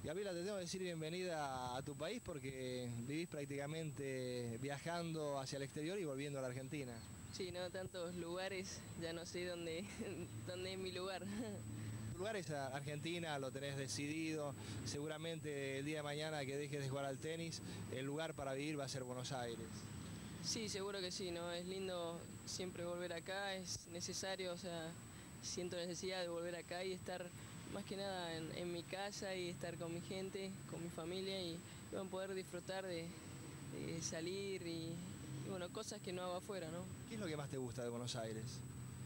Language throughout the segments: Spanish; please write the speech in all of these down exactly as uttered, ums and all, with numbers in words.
Gabriela, te tengo que decir bienvenida a tu país porque vivís prácticamente viajando hacia el exterior y volviendo a la Argentina. Sí, no, tantos lugares, ya no sé dónde, dónde es mi lugar. Tu lugar es Argentina, lo tenés decidido. Seguramente el día de mañana que dejes de jugar al tenis, el lugar para vivir va a ser Buenos Aires. Sí, seguro que sí, ¿no? Es lindo siempre volver acá, es necesario, o sea, siento necesidad de volver acá y estar más que nada en, en mi casa y estar con mi gente, con mi familia y, y bueno, poder disfrutar de, de salir y, y bueno, cosas que no hago afuera, ¿no? ¿Qué es lo que más te gusta de Buenos Aires?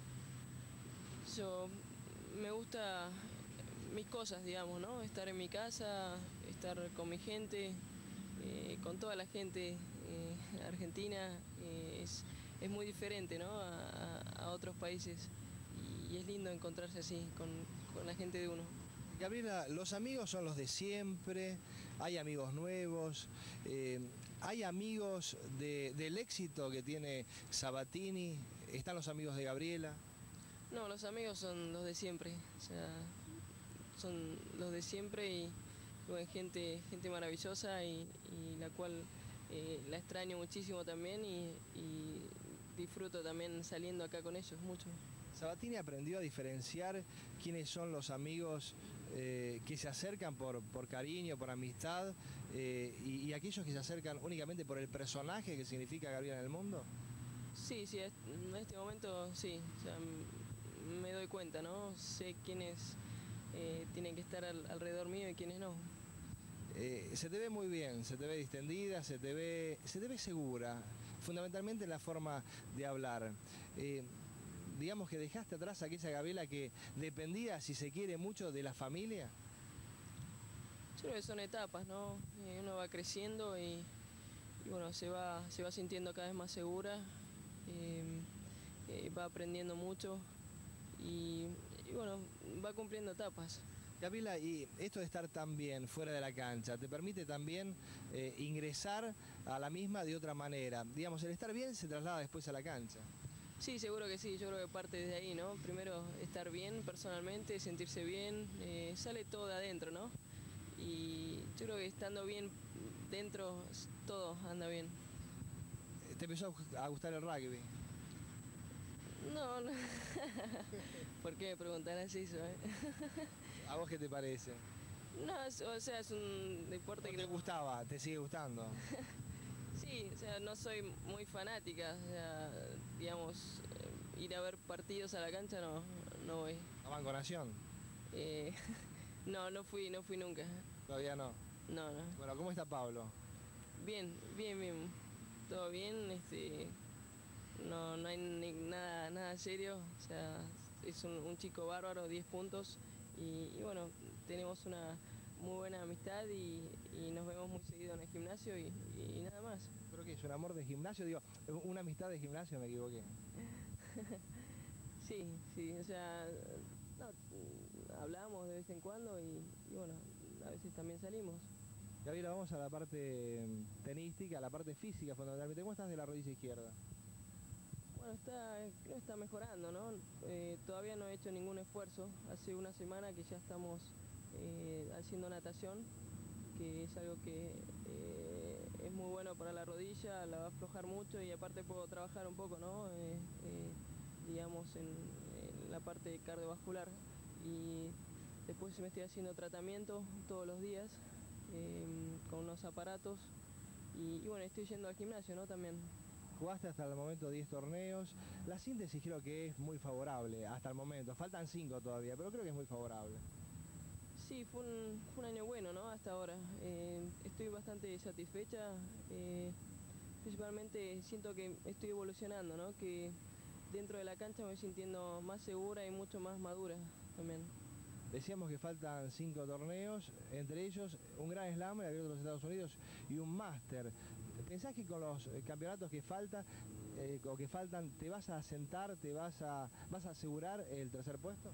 Yo me gusta mis cosas, digamos, ¿no? Estar en mi casa, estar con mi gente, eh, con toda la gente eh, argentina, eh, es, es muy diferente, ¿no? a, a otros países y es lindo encontrarse así, con, con la gente de uno. Gabriela, los amigos son los de siempre, hay amigos nuevos, eh, hay amigos de, del éxito que tiene Sabatini, están los amigos de Gabriela. No, los amigos son los de siempre, o sea, son los de siempre y bueno, gente, gente maravillosa y, y la cual eh, la extraño muchísimo también y, y disfruto también saliendo acá con ellos mucho. Sabatini aprendió a diferenciar quiénes son los amigos eh, que se acercan por, por cariño, por amistad, eh, y, y aquellos que se acercan únicamente por el personaje que significa Gabriela en el mundo. Sí, sí, en este momento sí, o sea, me doy cuenta, ¿no? Sé quiénes eh, tienen que estar al, alrededor mío y quiénes no. Eh, se te ve muy bien, se te ve distendida, se te ve, se te ve segura, fundamentalmente en la forma de hablar. Eh, digamos que dejaste atrás a aquella Gabriela que dependía, si se quiere, mucho de la familia. Yo creo que son etapas, ¿no? Eh, uno va creciendo y, y bueno, se va, se va sintiendo cada vez más segura, eh, eh, va aprendiendo mucho y, y bueno, va cumpliendo etapas. Gabriela, y esto de estar tan bien fuera de la cancha, ¿te permite también eh, ingresar a la misma de otra manera? Digamos, el estar bien se traslada después a la cancha. Sí, seguro que sí, yo creo que parte desde ahí, ¿no? Primero estar bien personalmente, sentirse bien, eh, sale todo de adentro, ¿no? Y yo creo que estando bien dentro, todo anda bien. ¿Te empezó a gustar el rugby? No, no. ¿Por qué me preguntarás eso, eh? ¿A vos qué te parece? No, o sea, es un deporte ¿No que... te gustaba? ¿Te sigue gustando? Sí, o sea, no soy muy fanática, o sea, digamos, eh, ir a ver partidos a la cancha no, no voy. ¿A Banco Nación? Eh, no, no fui, no fui nunca. Todavía no. No, no. Bueno, ¿cómo está Pablo? Bien, bien, bien. Todo bien, este, no, no hay ni- nada, nada serio, o sea, es un, un chico bárbaro, diez puntos y, y bueno, tenemos una muy buena amistad y, y nos vemos muy seguido en el gimnasio y, y nada más. ¿Pero qué es? ¿Un amor de gimnasio? Digo, una amistad de gimnasio, me equivoqué. Sí, sí, o sea, no, hablamos de vez en cuando y, y bueno, a veces también salimos. Gabriela, vamos a la parte tenística, a la parte física fundamentalmente. ¿Cómo estás de la rodilla izquierda? Bueno, está, creo que está mejorando, ¿no? Eh, todavía no he hecho ningún esfuerzo. Hace una semana que ya estamos eh, haciendo natación, que es algo que eh, es muy bueno para la rodilla, la va a aflojar mucho y aparte puedo trabajar un poco, ¿no? Eh, eh, digamos, en, en la parte cardiovascular. Y después me estoy haciendo tratamiento todos los días eh, con unos aparatos y, y bueno, estoy yendo al gimnasio, ¿no? También. Jugaste hasta el momento diez torneos. La síntesis creo que es muy favorable hasta el momento. Faltan cinco todavía, pero creo que es muy favorable. Sí, fue un, fue un año bueno, ¿no? Hasta ahora. Eh, estoy bastante satisfecha. Eh, principalmente siento que estoy evolucionando, ¿no? Que dentro de la cancha me voy sintiendo más segura y mucho más madura también. Decíamos que faltan cinco torneos, entre ellos un Gran Slam, el Abierto de los Estados Unidos, y un Máster. ¿Pensás que con los campeonatos que faltan, eh, o que faltan, te vas a sentar, te vas a, vas a asegurar el tercer puesto?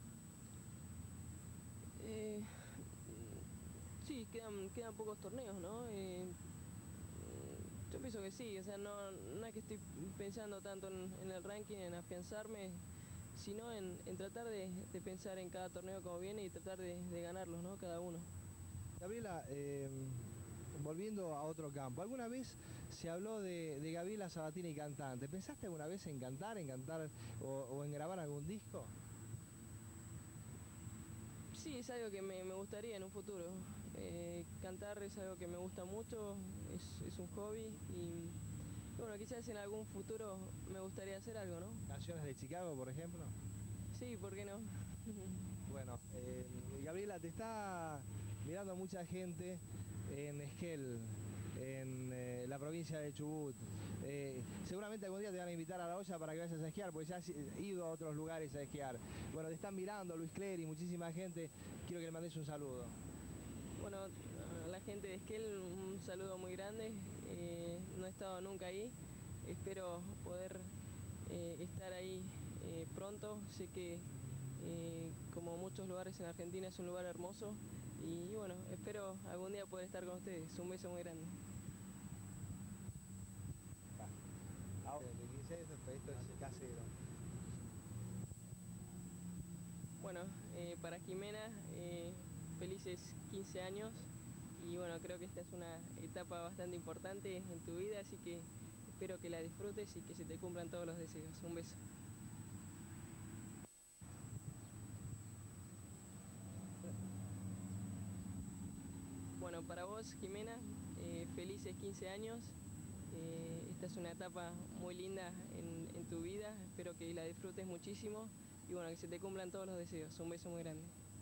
Eh, sí, quedan, quedan pocos torneos, ¿no? Eh, yo pienso que sí, o sea, no, no es que estoy pensando tanto en, en el ranking, en afianzarme, sino en, en tratar de, de pensar en cada torneo como viene y tratar de, de ganarlos, ¿no? Cada uno. Gabriela, eh, volviendo a otro campo, ¿alguna vez se habló de, de Gabriela Sabatini cantante? ¿Pensaste alguna vez en cantar, en cantar o, o en grabar algún disco? Sí, es algo que me, me gustaría en un futuro. Eh, cantar es algo que me gusta mucho, es, es un hobby y bueno, quizás en algún futuro me gustaría hacer algo, ¿no? ¿Canciones de Chicago, por ejemplo? Sí, ¿por qué no? Bueno, eh, Gabriela, te está mirando mucha gente en Esquel, en eh, la provincia de Chubut. Eh, seguramente algún día te van a invitar a La Olla para que vayas a esquiar, porque ya has ido a otros lugares a esquiar. Bueno, te están mirando Luis Clery, muchísima gente. Quiero que le mandes un saludo. Bueno, a la gente de Esquel un saludo muy grande. Eh, no he estado nunca ahí. Espero poder eh, estar ahí eh, pronto. Sé que eh, como muchos lugares en Argentina es un lugar hermoso. Y bueno, espero algún día poder estar con ustedes. Un beso muy grande. Esto es casero. Bueno, eh, para Jimena, eh, felices quince años y bueno, creo que esta es una etapa bastante importante en tu vida, así que espero que la disfrutes y que se te cumplan todos los deseos. Un beso. Bueno, para vos, Jimena, eh, felices quince años. Eh, esta es una etapa muy linda en, en tu vida, espero que la disfrutes muchísimo y bueno, que se te cumplan todos los deseos. Un beso muy grande.